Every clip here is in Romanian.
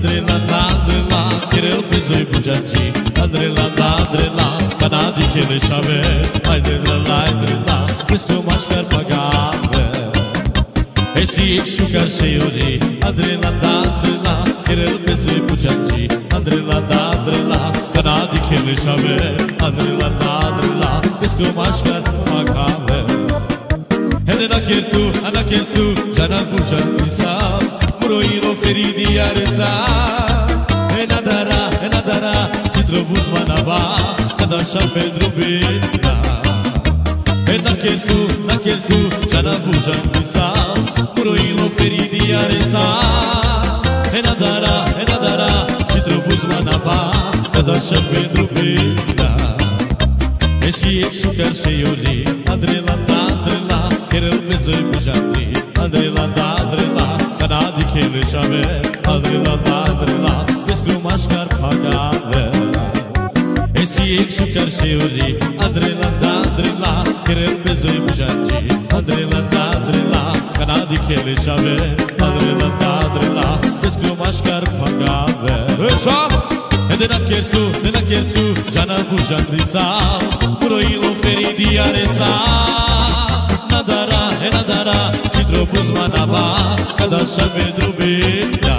Adrela, Kirel pe zoi bujanci. Adrela, Canadi kele shave. Adrela, Frisco mașcar pagave. Esi ekşuka şeyori. Adrela, Kirel pe zoi bujanci. Adrela, Canadi kele shave. Adrela, Frisco mașcar pagave. Hede ana keltu, jana bujanci sa. Muroilo feridi aresa. Enadara, citrobus manava. Cada așa pentru bina. Nakeltu, jana bujanci sa. Muroilo feridi aresa. Enadara, citrobus manava. Cada așa pentru bina. Esi ekşukar şeyoli. Adrela, Kirel pe zoi bujanci. Adrela, Canadi kele shave. Adrela, Vescru mașcar pagave. Esi ekşukar şeyoli. Adrela, Kirel pe zoi bujanci. Adrela, Canadi kele shave. Adrela, Vescru mașcar pagave. De nakertu, jana bujanci sa. Muroilo feridi aresa. Enadara, citrobus manava. Cada așa pentru bina.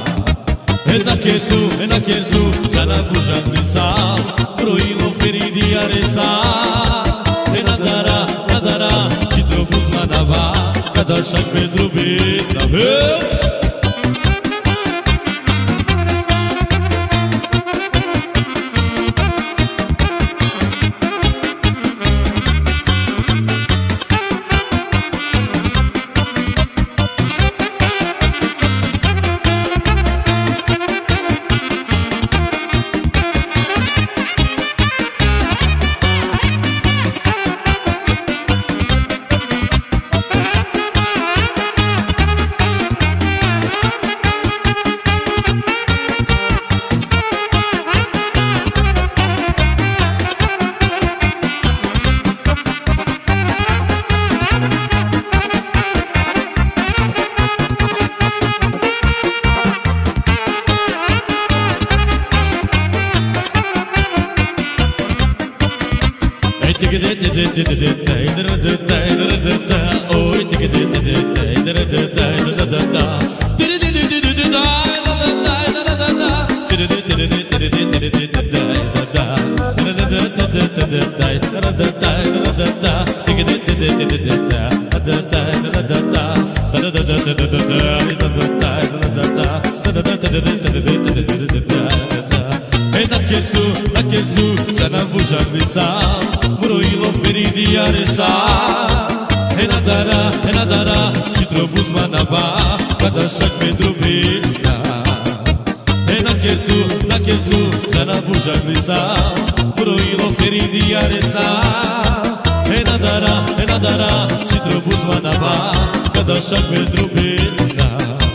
Nakertu, jana bujanci sa. Muroilo feridi aresa. Enadara, citrobus manava. Cada așa pentru bina. Nakeltu, jana bujanci sa. Muroilo feridi aresa. Enadara, citrobus manava. Cada așa pentru bina. Nakeltu, jana bujanci sa. Muroilo feridi aresa. Enadara, citrobus manava. Cada așa pentru bina.